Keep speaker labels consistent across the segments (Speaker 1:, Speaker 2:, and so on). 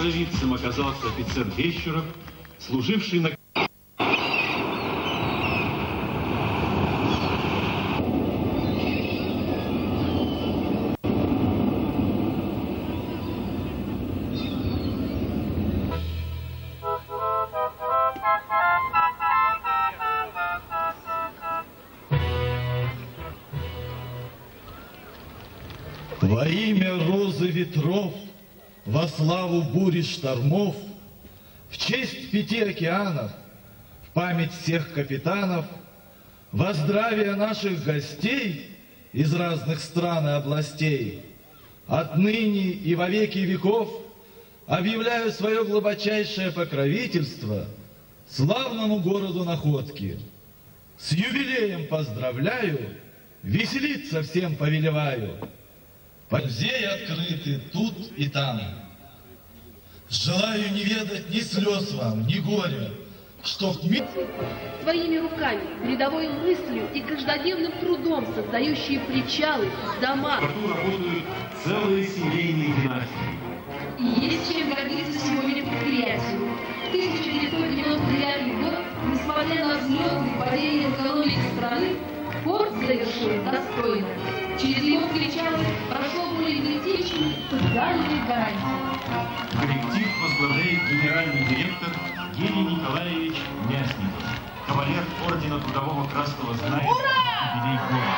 Speaker 1: провидцем оказался офицер Гещеров, служивший на...
Speaker 2: Во имя розы ветров, во славу бури штормов, в честь 5 океанов, в память всех капитанов, во здравие наших гостей из разных стран и областей, отныне и во веки веков объявляю свое глубочайшее покровительство славному городу Находки. С юбилеем поздравляю, веселиться всем повелеваю. Музеи открыты тут и там. Желаю не ведать ни слез вам, ни горя, чтоб...
Speaker 3: Своими руками, передовой мыслью и каждодневным трудом создающие причалы, дома.
Speaker 1: В порту работают целые семейные династии.
Speaker 3: И есть чем гордиться сегодня предприятию. В 1999 год, несмотря на взлетные падения экономики страны, порт завершил достойно. Через его причалы прошло более 2000 социальных гарантий.
Speaker 1: Коллектив возглавляет генеральный директор Евгений Николаевич Мясников, кавалер ордена Трудового Красного Знамени. Юбилей года.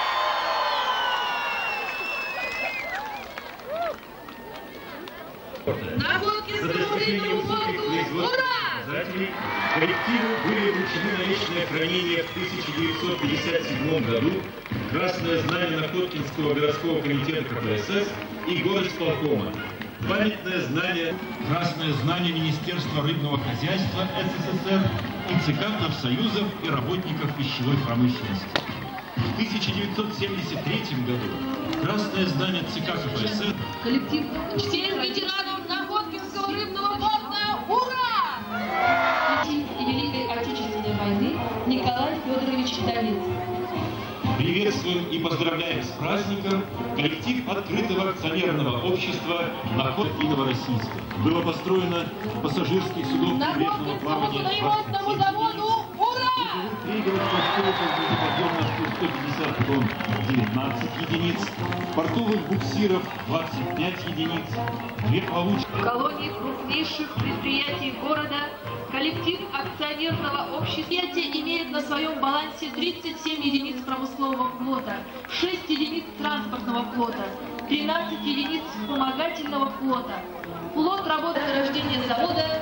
Speaker 3: Находки с рыбным порту! Ура!
Speaker 1: Коллективу были вручены на вечное хранение в 1957 году Красное Знамя Находкинского городского комитета КПСС и горосполкома, памятное знамя Красное Знамя Министерства рыбного хозяйства СССР и ЦК профсоюзов и работников пищевой промышленности. В 1973 году Красное Знамя ЦК КПСС.
Speaker 3: Коллектив всем ветеранам Находкинского рыбного порта! Ура! И Великой Отечественной войны Николай Федорович Донец.
Speaker 1: Приветствуем и поздравляем с праздником коллектив открытого акционерного общества «Находки Новороссийска». Было построено пассажирских судов секретного плавания.
Speaker 3: Находкинскому заводу! Ура!
Speaker 1: Трейдеров подъемностью 150 тонн 19 единиц, портовых буксиров 25 единиц, 2 плавучки.
Speaker 3: В колонии крупнейших предприятий города коллектив акционерного общества имеет на своем балансе 37 единиц промыслового флота, 6 единиц транспортного флота, 13 единиц вспомогательного флота. Флот работы до рождения завода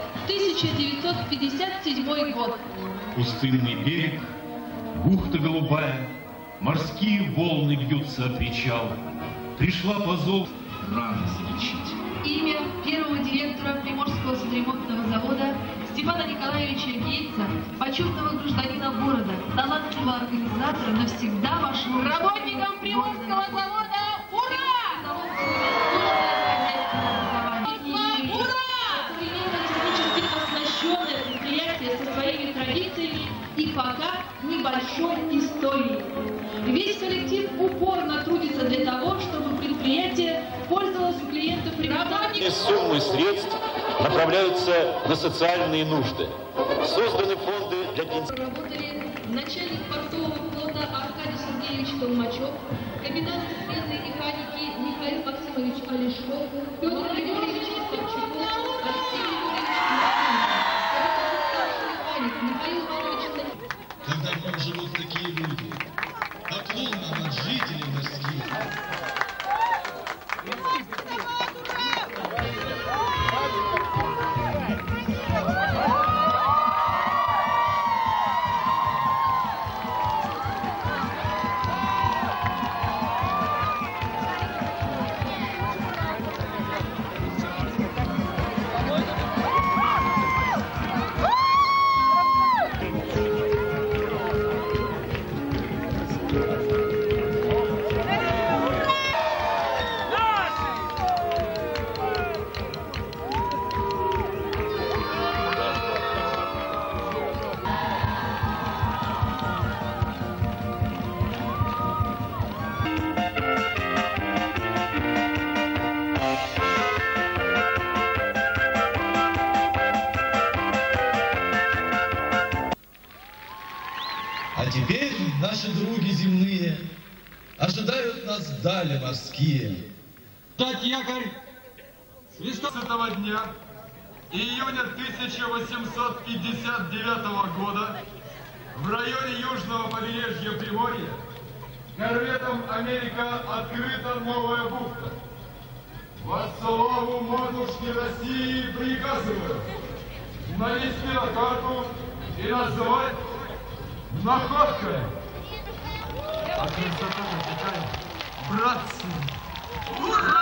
Speaker 3: 1957 год.
Speaker 1: Пустынный берег, бухта голубая, морские волны бьются о причал. Пришла по зову рано залечить.
Speaker 3: Имя первого директора Приморского судоремонтного завода Степана Николаевича Гейца, почетного гражданина города, талантливого организатора, навсегда вошло работникам Приморского завода. Ура! Технически оснащенное предприятие со своими традициями и пока небольшой историей. Весь коллектив упорно трудится для того, чтобы предприятие пользовалось у клиентов работников.
Speaker 4: Суммы средств направляются на социальные нужды. Созданы фонды для пенсий.
Speaker 3: Работали начальник портового флота Аркадий Сергеевич Толмачев, капитан сменной механики Михаил Максимович Олешков, Петр Григорьевич Старчуков, Алексей Григорьевич Михаил Иванович.
Speaker 2: Как давно живут такие люди? Поклон нам от жителей морских. теперь наши други земные ожидают нас дали морские.
Speaker 5: Дать якорь с 15 дня июня 1859 года в районе южного побережья Приморья корветом «Америка» открыта новая бухта. Во славу матушки России приказываю нанести на карту и назвать находкой. А красота какая, братцы! Ура!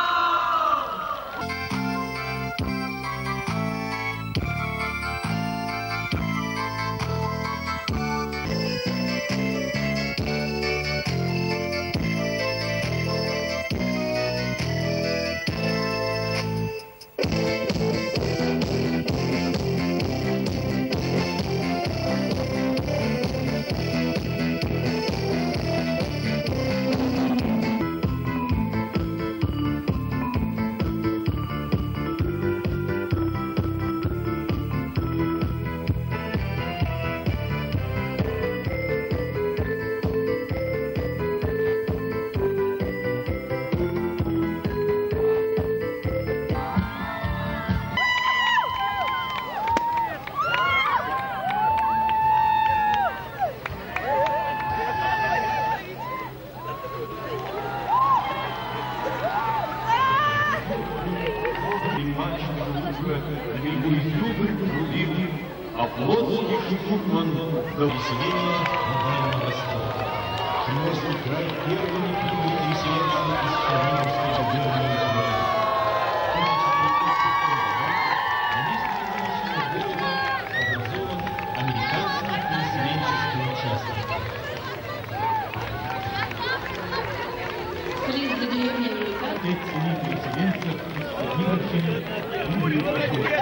Speaker 1: А плотский Шукман до поселения на Дальнем Востоке. Приморский край первыми прибыл переселенцы из Черниговской губернии на месте нынешнего города образован американский переселенческий участок.
Speaker 3: Приз за деревню Америка.
Speaker 1: Переселенцев из Черниговщины Юрий Прокофьев.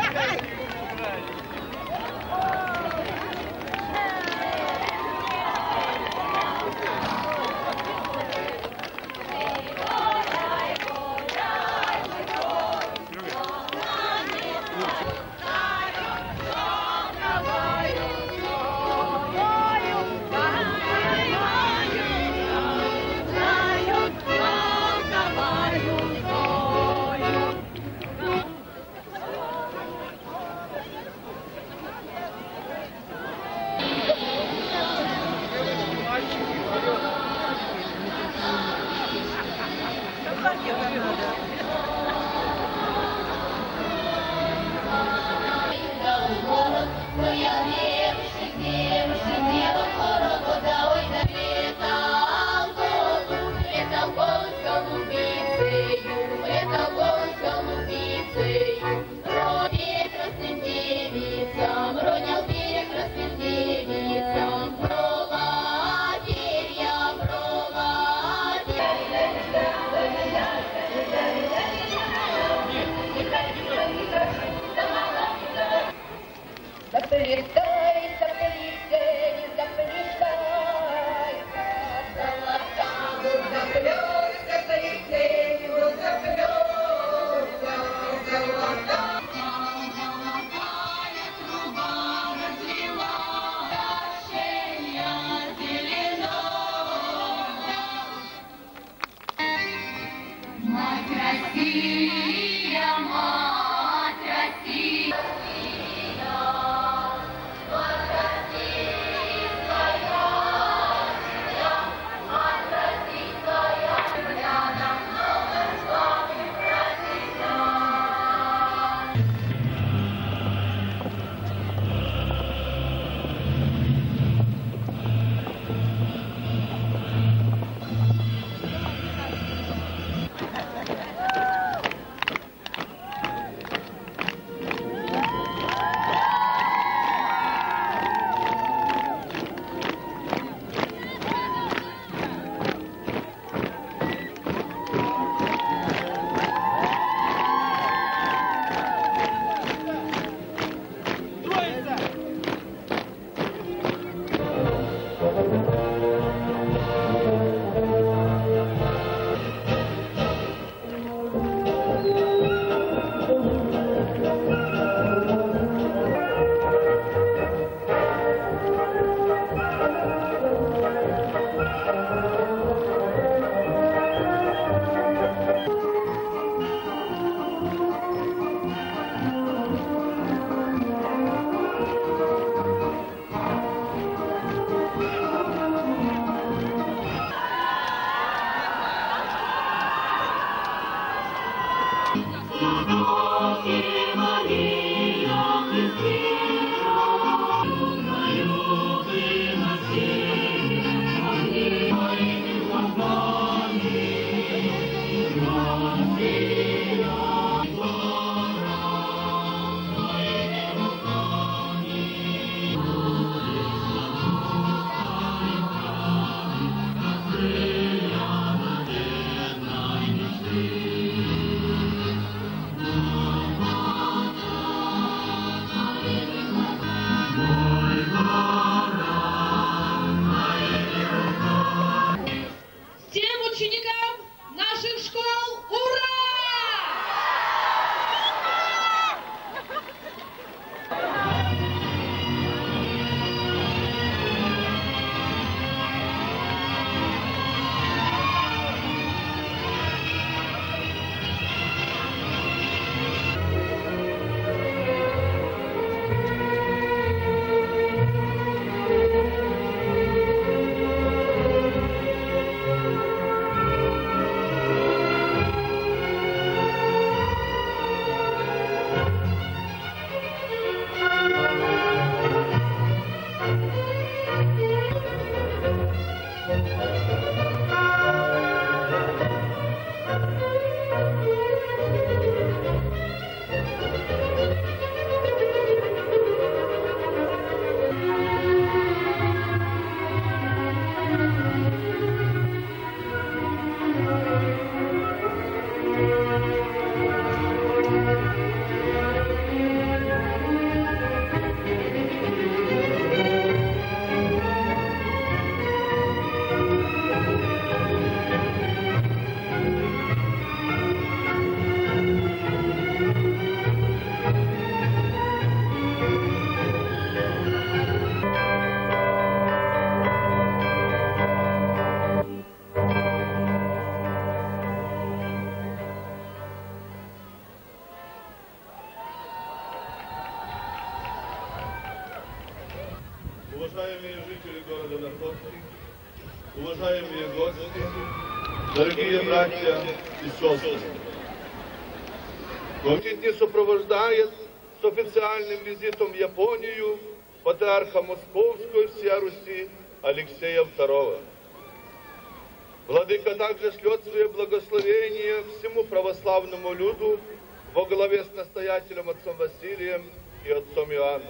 Speaker 6: уважаемые жители города Находки, уважаемые гости, дорогие братья и сестры. Комитет не сопровождает с официальным визитом в Японию патриарха Московской всея Руси Алексея II. Владыка также шлет свои благословения всему православному люду во главе с настоятелем отцом Василием и отцом Иоанном.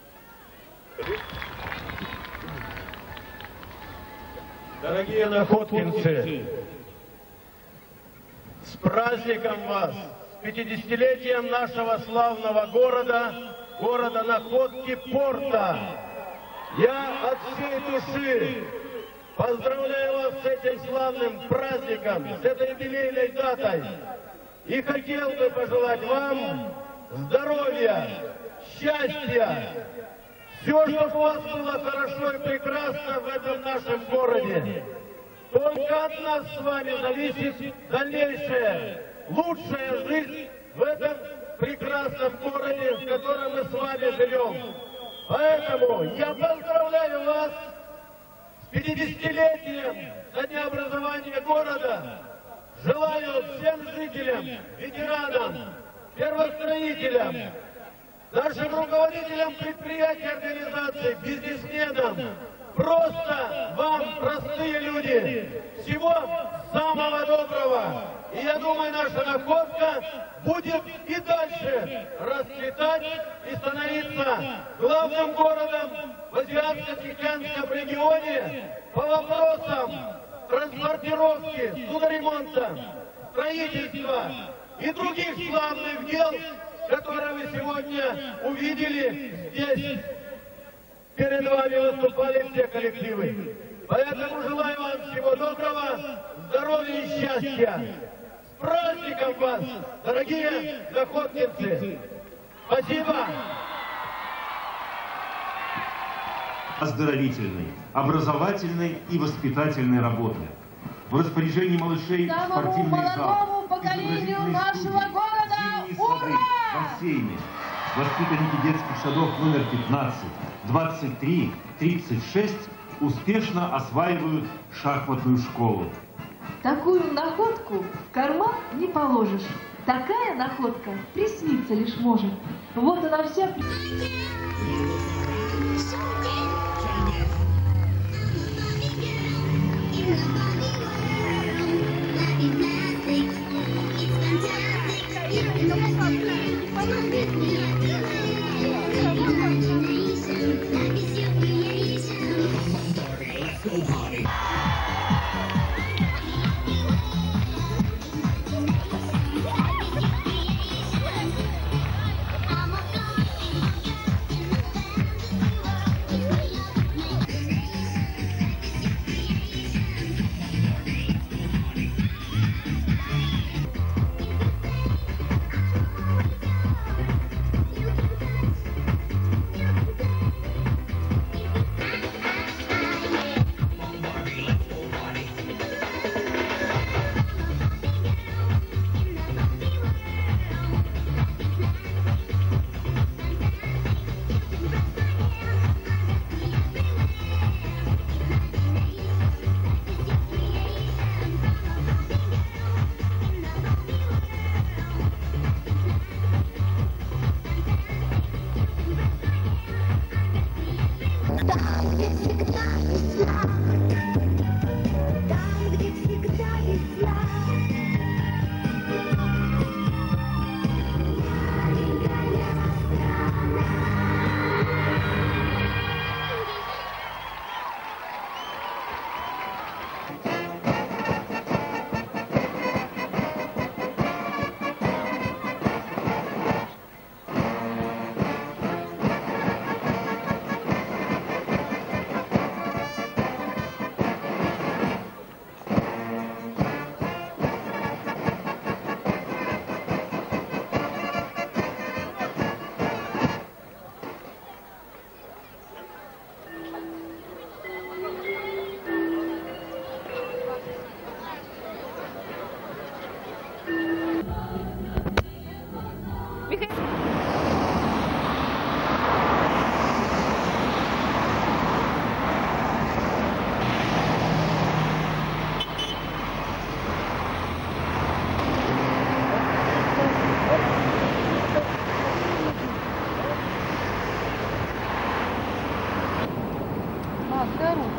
Speaker 7: Дорогие находкинцы, с праздником вас, с 50-летием нашего славного города Находки порта. Я от всей души поздравляю вас с этим славным праздником, с этой юбилейной датой. И хотел бы пожелать вам здоровья, счастья, все, чтобы у вас было хорошо и прекрасно в этом нашем городе. Только от нас с вами зависит дальнейшая, лучшая жизнь в этом прекрасном городе, в котором мы с вами живем. Поэтому я поздравляю вас с 50-летием со дня образования города. Желаю всем жителям, ветеранам, первостроителям, нашим руководителям предприятий, организаций, бизнесменам, просто вам, простые люди, всего самого доброго. И я думаю, наша Находка будет и дальше расцветать и становиться главным городом в Азиатско-Тихоокеанском регионе по вопросам транспортировки, судоремонта, строительства и других славных дел, которые вы сегодня увидели здесь. Перед вами выступали все коллективы. Поэтому желаю вам всего доброго, здоровья и счастья. С праздником вас, дорогие находкинцы! Спасибо!
Speaker 1: Оздоровительной, образовательной и воспитательной работы. В распоряжении малышей спортивный зал,
Speaker 3: поколению нашего города,
Speaker 1: зимние сады, бассейны. Воспитанники детских садов номер 15, 23, 36 успешно осваивают шахматную школу.
Speaker 3: Такую находку в карман не положишь. Такая находка присниться лишь может. Вот она вся...
Speaker 8: какая рука?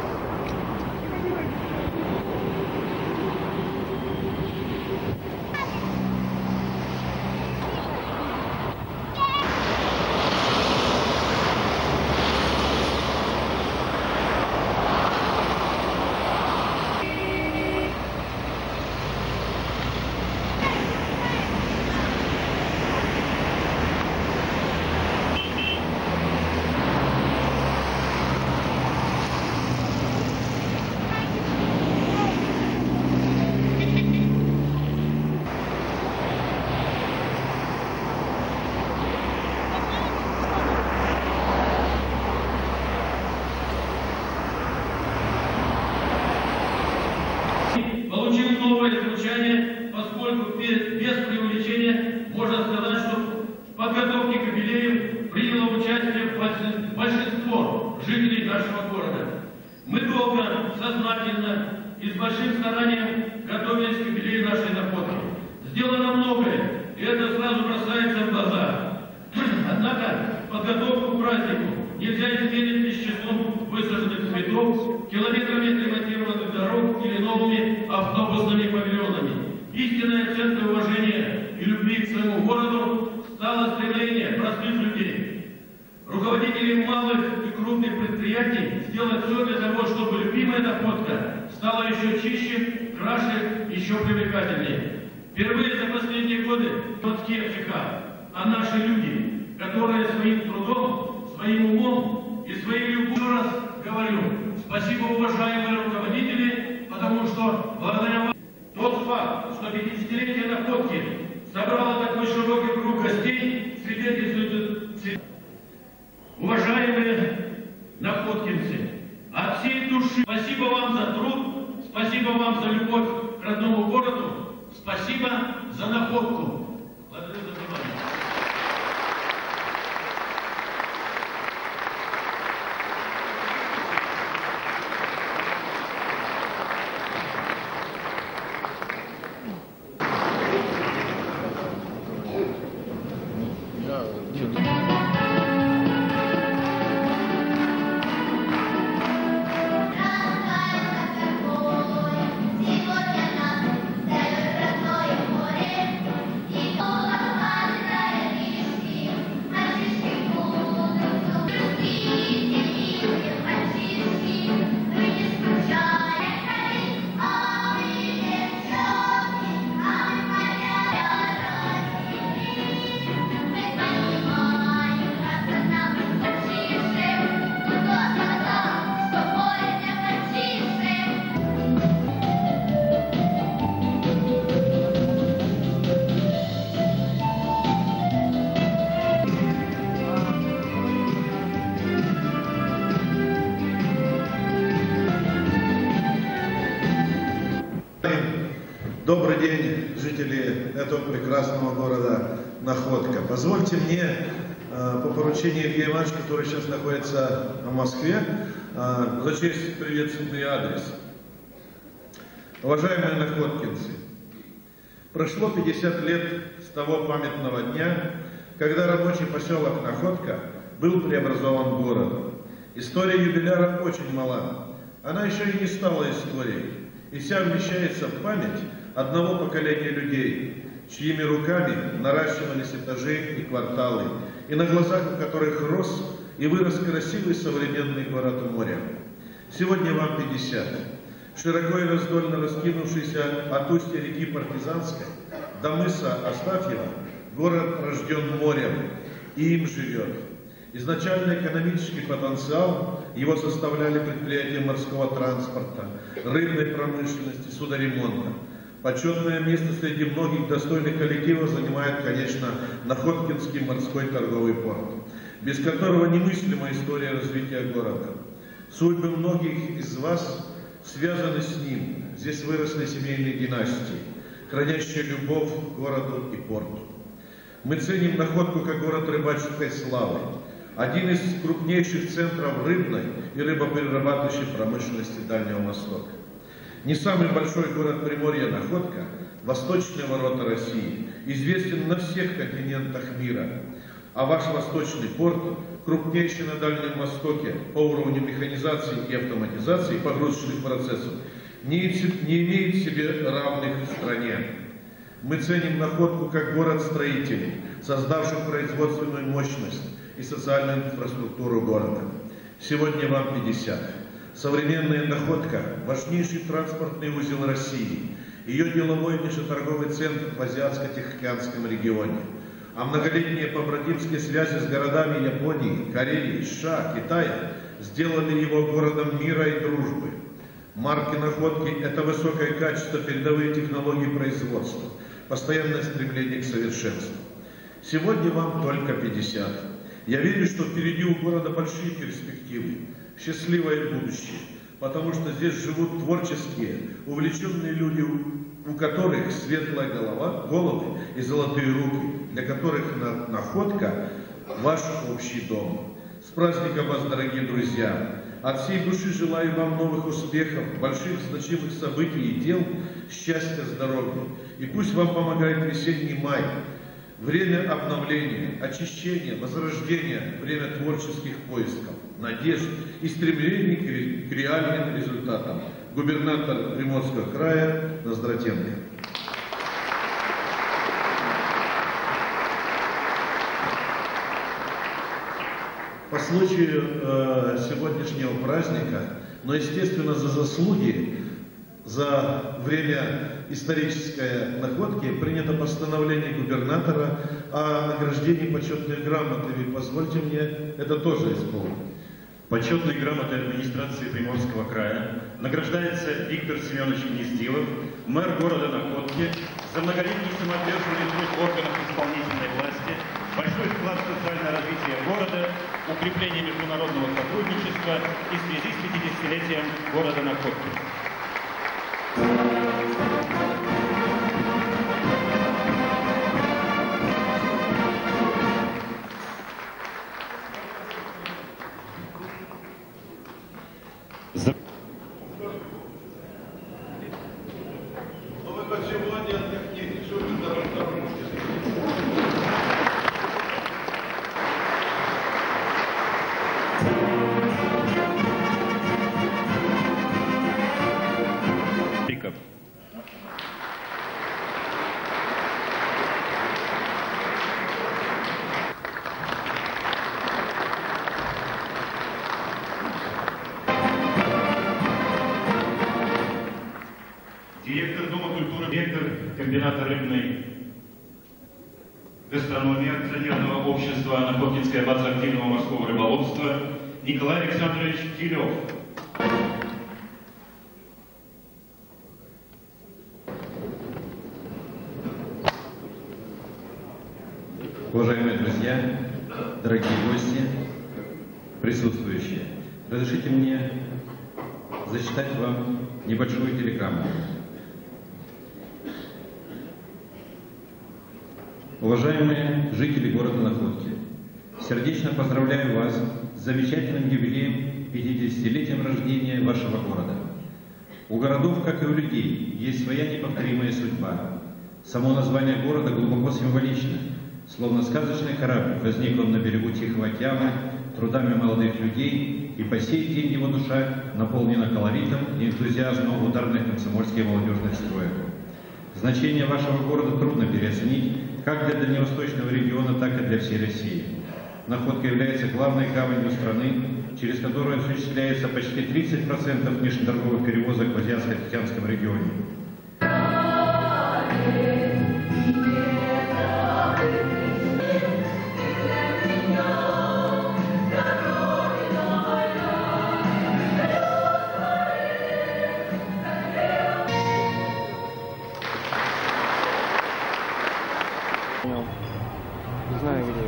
Speaker 9: Получил новое звучание, поскольку без преувеличения можно сказать, что в подготовке капеллеев приняло участие большинство жителей нашего города. Мы долго, сознательно и с большим старанием готовились к капеллею нашей находки. Сделано многое, и это сразу бросается в глаза. Однако подготовку к празднику нельзя измерить лишь числом высаженных цветов, километрами отремонтированных дорог или новыми автобусными павильонами. Истинная оценка уважения и любви к своему городу стало стремление простых людей. Руководители малых и крупных предприятий сделают все для того, чтобы любимая находка стала еще чище, краше, еще привлекательнее. Впервые за последние годы не ФЧК, а наши люди, которые своим трудом, своим умом и своей любовью, еще раз говорю, спасибо, уважаемые руководители, потому что благодаря вам тот факт, что 50-летие находки собрало такой широкий круг гостей, свидетельствует. Уважаемые находкинцы, от всей души спасибо вам за труд, спасибо вам за любовь к родному городу, спасибо за находку. Благодарю за внимание.
Speaker 10: Добрый день, жители этого прекрасного города Находка. Позвольте мне по поручению Ильи Ивановича, который сейчас находится в Москве, зачесть приветственный адрес. Уважаемые находкинцы, прошло 50 лет с того памятного дня, когда рабочий поселок Находка был преобразован в город. История юбиляра очень мала. Она еще и не стала историей, и вся вмещается в память одного поколения людей, чьими руками наращивались этажи и кварталы, и на глазах у которых рос и вырос красивый современный город у моря. Сегодня вам 50. Широко и раздольно раскинувшийся от устья реки Партизанской до мыса Астафьева, город рожден морем и им живет. Изначально экономический потенциал его составляли предприятия морского транспорта, рыбной промышленности, судоремонта. Почетное место среди многих достойных коллективов занимает, конечно, Находкинский морской торговый порт, без которого немыслима история развития города. Судьбы многих из вас связаны с ним. Здесь выросли семейные династии, хранящие любовь к городу и порту. Мы ценим Находку как город рыбаческой славы, один из крупнейших центров рыбной и рыбоперерабатывающей промышленности Дальнего Востока. Не самый большой город Приморья Находка, восточные ворота России, известен на всех континентах мира, а ваш восточный порт крупнейший на Дальнем Востоке по уровню механизации и автоматизации погрузочных процессов, не имеет в себе равных в стране. Мы ценим Находку как город строителей, создавших производственную мощность и социальную инфраструктуру города. Сегодня вам 50. Современная Находка – важнейший транспортный узел России, ее деловой внешнеторговый центр в Азиатско-Тихоокеанском регионе. А многолетние побратимские связи с городами Японии, Кореи, США, Китая сделали его городом мира и дружбы. Марки Находки – это высокое качество, передовые технологии производства, постоянное стремление к совершенству. Сегодня вам только 50. Я верю, что впереди у города большие перспективы, счастливое будущее, потому что здесь живут творческие, увлеченные люди, у которых светлая головы и золотые руки, для которых Находка – ваш общий дом. С праздником вас, дорогие друзья! От всей души желаю вам новых успехов, больших значимых событий и дел, счастья, здоровья. И пусть вам помогает весенний май, время обновления, очищения, возрождения, время творческих поисков, надежд и стремлений к реальным результатам. Губернатор Приморского края Ноздратенко. По случаю сегодняшнего праздника, но, естественно, за заслуги, за время исторической Находки принято постановление губернатора о награждении почетной грамотой. И позвольте мне это тоже исполнить.
Speaker 8: Почетной грамотой администрации Приморского края награждается Виктор Семенович Гнездилов, мэр города Находки, за многолетний самоотверженный труд органов исполнительной власти, большой вклад в социальное развитие города, укрепление международного сотрудничества и в связи с 50-летием города Находки. Директор Дома культуры, директор комбината рыбной гастрономии акционерного общества Находкинская база активного морского рыболовства Николай Александрович Филев.
Speaker 11: Уважаемые друзья, дорогие гости, присутствующие, разрешите мне зачитать вам небольшую телеграмму. Уважаемые жители города Находки, сердечно поздравляю вас с замечательным юбилеем 50-летием рождения вашего города. У городов, как и у людей, есть своя неповторимая судьба. Само название города глубоко символично. Словно сказочный корабль, возник он на берегу Тихого океана трудами молодых людей, и по сей день его душа наполнена колоритом и энтузиазмом ударных комсомольских и молодежных строек. Значение вашего города трудно переоценить как для дальневосточного региона, так и для всей России. Находка является главной гаванью страны, через которую осуществляется почти 30% внешнеторговых перевозок в Азиатско-Тихоокеанском регионе.
Speaker 12: Не знаю, где.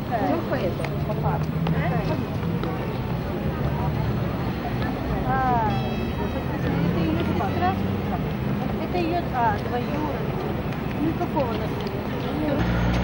Speaker 12: Это ее, двоюродная. Никакого наследия.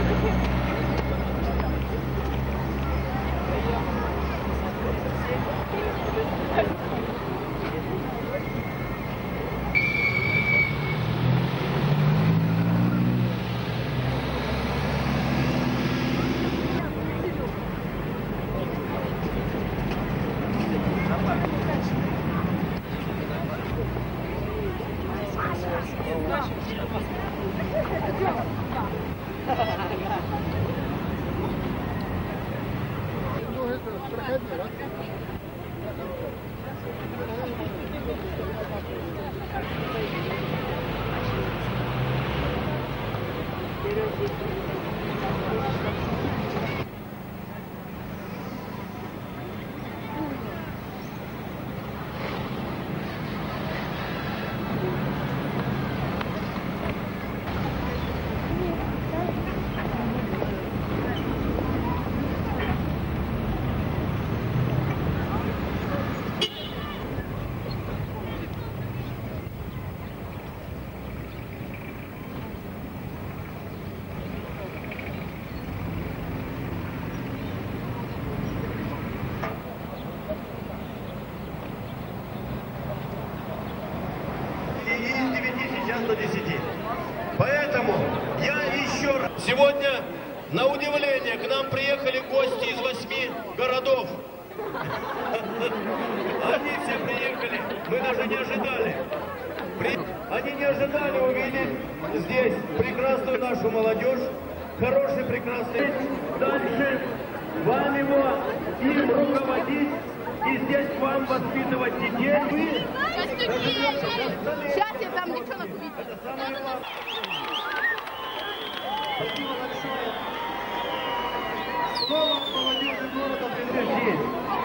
Speaker 7: Поэтому я еще раз... Сегодня, на удивление, к нам приехали гости из 8 городов. Они все приехали, мы даже не ожидали. Они не ожидали увидеть здесь прекрасную нашу молодежь, хороший, прекрасный. Дальше вам его, им руководить, и здесь вам воспитывать детей.
Speaker 12: Сейчас я там девчонок увидел.
Speaker 7: Спасибо большое. Слово молодежи города принадлежит.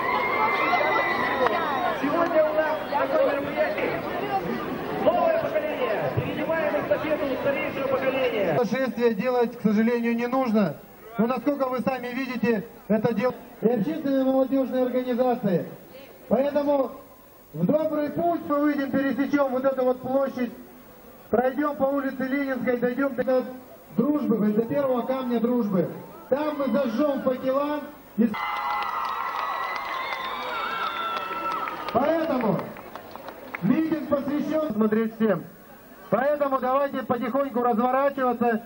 Speaker 7: Сегодня у нас такое мероприятие. Новое поколение. Перенимаем эстафету старейшего поколения.
Speaker 13: Шествие делать, к сожалению, не нужно. Но насколько вы сами видите, это дело и общественные молодежные организации. Поэтому в добрый путь мы выйдем, пересечем вот эту вот площадь, пройдем по улице Ленинской, дойдем до Дружбы, до первого камня Дружбы. Там мы зажжем факела. Поэтому митинг посвящен смотреть всем. Поэтому давайте потихоньку разворачиваться.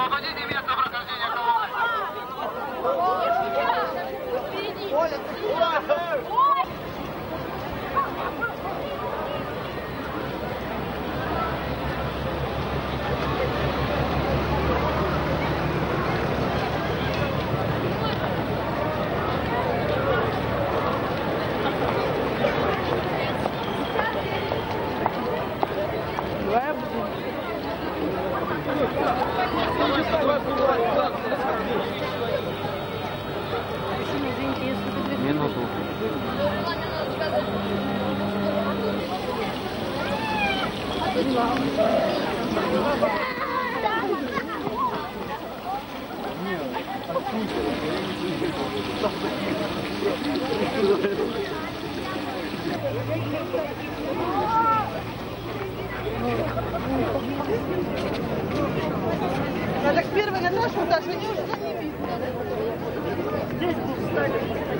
Speaker 14: Минуту.
Speaker 12: А так первый на наш этаж, они уже там не видно. Здесь будут встать.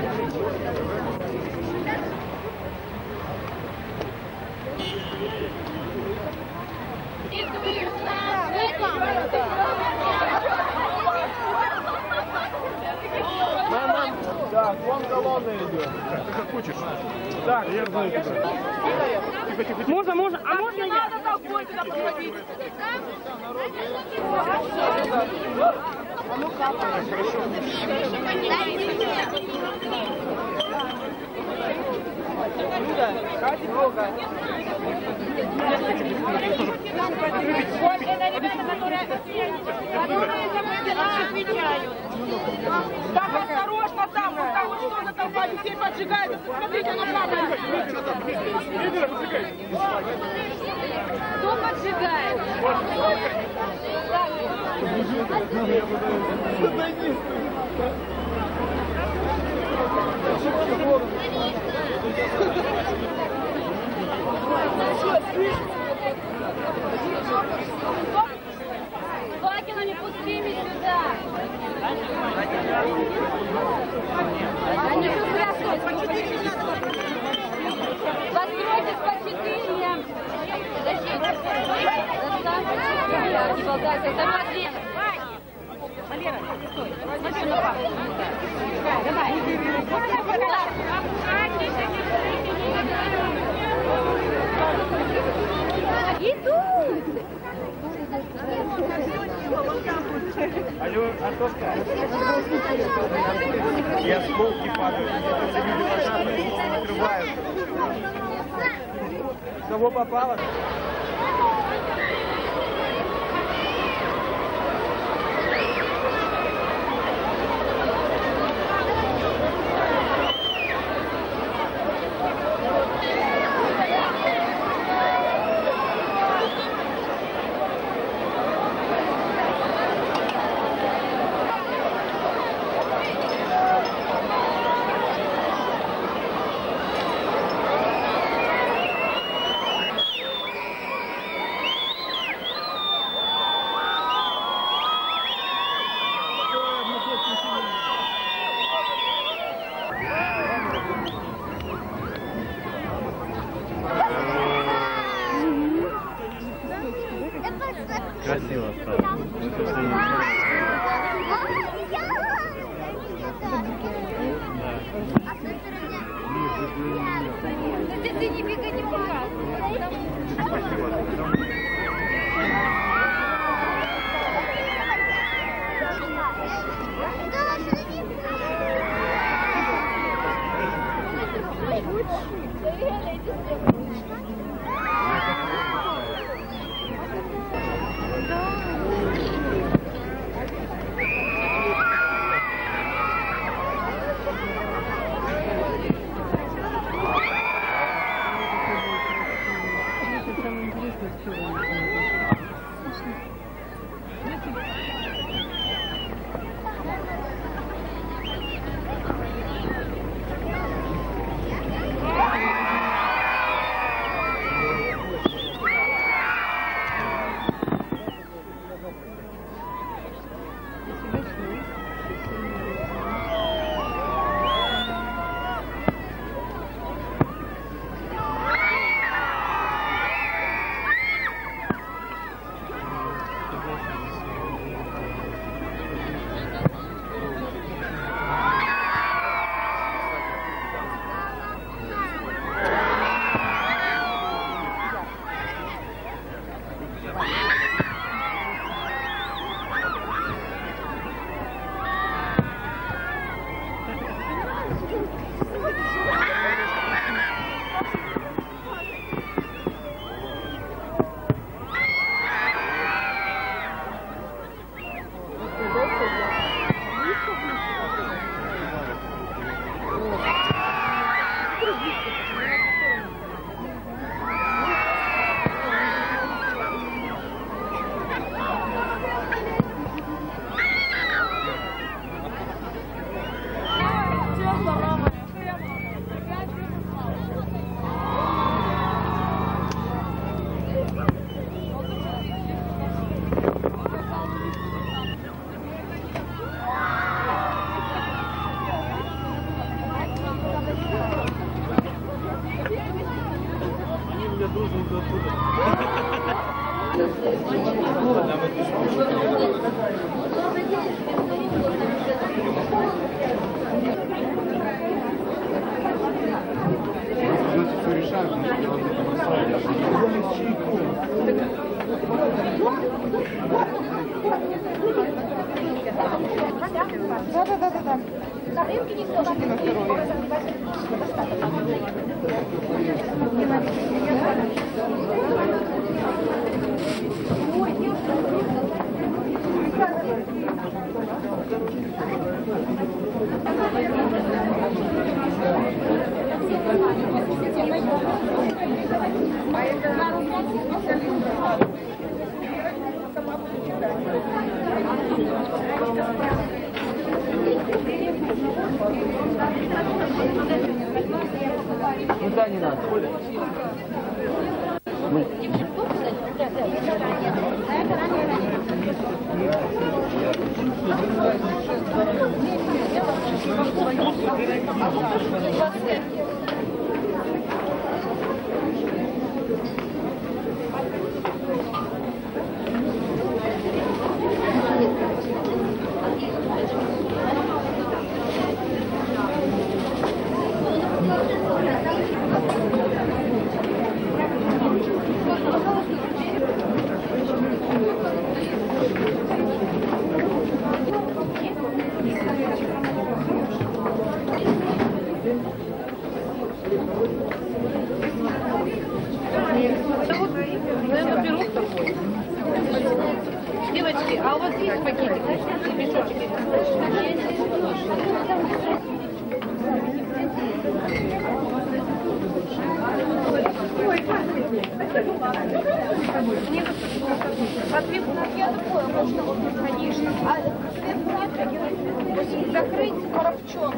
Speaker 7: Да, вон колонна идет. Ты как хочешь. Так, я знаю тебя.
Speaker 12: Можно, а можно я? Надо толпой туда подходить. А ну-ка, хорошо. Ради Бога. Вот это ребята, которые за дела отвечают. Так, осторожно там, вот там вот что-то толпа детей поджигает. Смотрите, она падает. Кто поджигает? Факелами пустыми сюда. Они здравствуют. Постройтесь по 4. Не болтайся, сама ответ. Валера, стой. Смотри на папу. Давай. Идут.
Speaker 14: Алло, Антошка. И осколки падают. Пожарные накрывают. Кого попало? Красиво стало.
Speaker 12: Ты не бегай, не Да. Тарелки не сложите на здоровье. Thank you.
Speaker 14: Куда не надо?
Speaker 12: Девочки, а у вас есть пакетик? Мешочек? Конечно. А закрыть коробчок.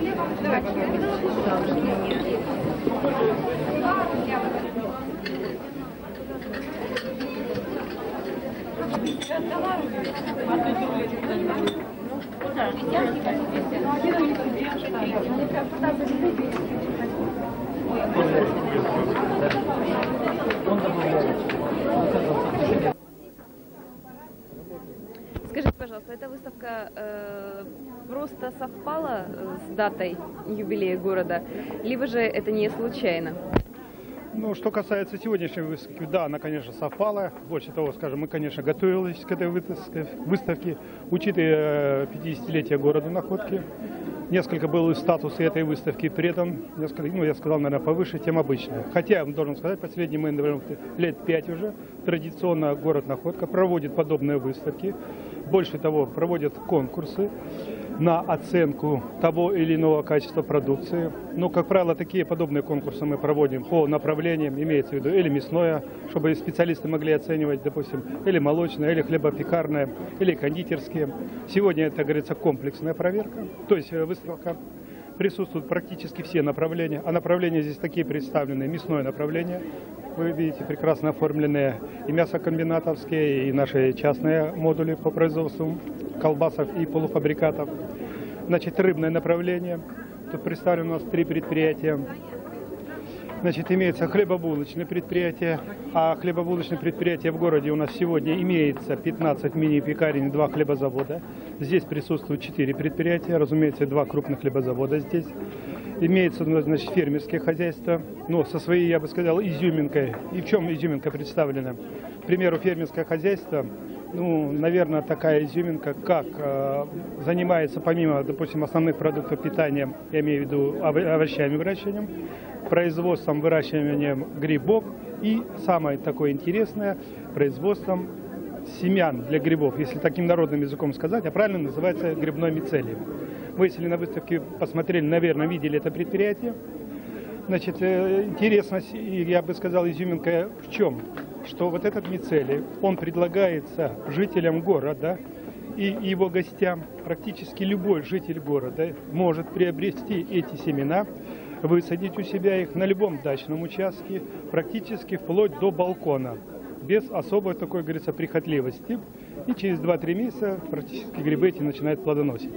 Speaker 15: Скажите, пожалуйста, эта выставка просто совпала с датой юбилея города, либо же это не случайно?
Speaker 16: Ну, что касается сегодняшней выставки, да, она, конечно, совпала. Больше того, скажем, мы, конечно, готовились к этой выставке, учитывая 50-летие города Находки. Несколько был и статус этой выставки предан, несколько, ну, я сказал, наверное, повыше, чем обычно. Хотя, должен сказать, последние, мы, наверное, лет 5 уже, традиционно город Находка проводит подобные выставки. Больше того, проводят конкурсы на оценку того или иного качества продукции. Но, как правило, такие подобные конкурсы мы проводим по направлениям, имеется в виду или мясное, чтобы специалисты могли оценивать, допустим, или молочное, или хлебопекарное, или кондитерские. Сегодня это, говорится, комплексная проверка, то есть выставка. Присутствуют практически все направления, а направления здесь такие представлены. Мясное направление, вы видите, прекрасно оформленные и мясокомбинатовские, и наши частные модули по производству колбасов и полуфабрикатов. Значит, рыбное направление, тут представлено у нас 3 предприятия. Значит, имеется хлебобулочное предприятие, а хлебобулочное предприятие в городе у нас сегодня имеется 15 мини-пекарен, 2 хлебозавода. Здесь присутствуют 4 предприятия, разумеется, 2 крупных хлебозавода здесь. Имеется, значит, фермерские хозяйства, но со своей, я бы сказал, изюминкой. И в чем изюминка представлена? К примеру, фермерское хозяйство, ну, наверное, такая изюминка, как занимается, помимо, допустим, основных продуктов питания, я имею в виду овощами выращиванием, производством, выращиванием грибов и, самое такое интересное, производством семян для грибов, если таким народным языком сказать, а правильно называется грибной мицелий. Вы, если на выставке посмотрели, наверное, видели это предприятие. Значит, интересность, я бы сказал, изюминка в чем? Что вот этот мицелий, он предлагается жителям города и его гостям. Практически любой житель города может приобрести эти семена, высадить у себя их на любом дачном участке, практически вплоть до балкона, без особой такой, говорится, прихотливости. И через 2-3 месяца практически грибы эти начинают плодоносить.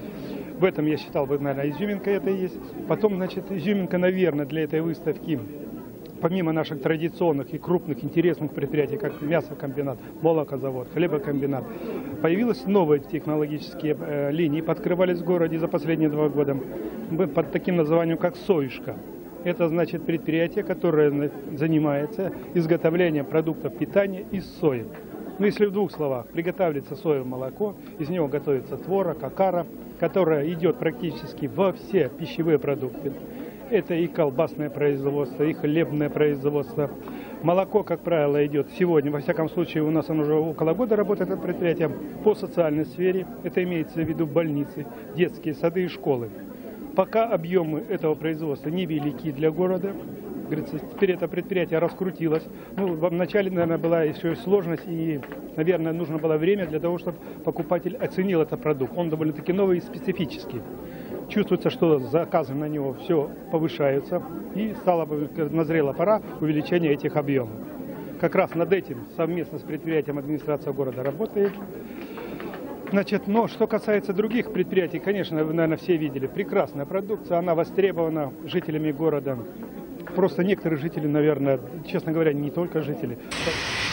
Speaker 16: В этом, я считал, наверное, изюминка это и есть. Потом, значит, изюминка, наверное, для этой выставки, помимо наших традиционных и крупных интересных предприятий, как мясокомбинат, молокозавод, хлебокомбинат, появились новые технологические линии, подкрывались в городе за последние 2 года под таким названием, как «Союшка». Это, значит, предприятие, которое занимается изготовлением продуктов питания из сои. Ну, если в 2 словах, приготавливается соевое молоко, из него готовится творог, окара, которая идет практически во все пищевые продукты. Это и колбасное производство, и хлебное производство. Молоко, как правило, идет сегодня, во всяком случае, у нас оно уже около года работает, это предприятие, по социальной сфере. Это имеется в виду больницы, детские сады и школы. Пока объемы этого производства невелики для города, говорится, теперь это предприятие раскрутилось. Ну, в начале, наверное, была еще и сложность, и, наверное, нужно было время для того, чтобы покупатель оценил этот продукт. Он довольно-таки новый и специфический. чувствуется, что заказы на него все повышаются, и назрела пора увеличения этих объемов. Как раз над этим совместно с предприятием администрация города работает. Значит, но что касается других предприятий, конечно, вы, наверное, все видели, прекрасная продукция, она востребована жителями города. Просто некоторые жители, наверное, честно говоря, не только жители.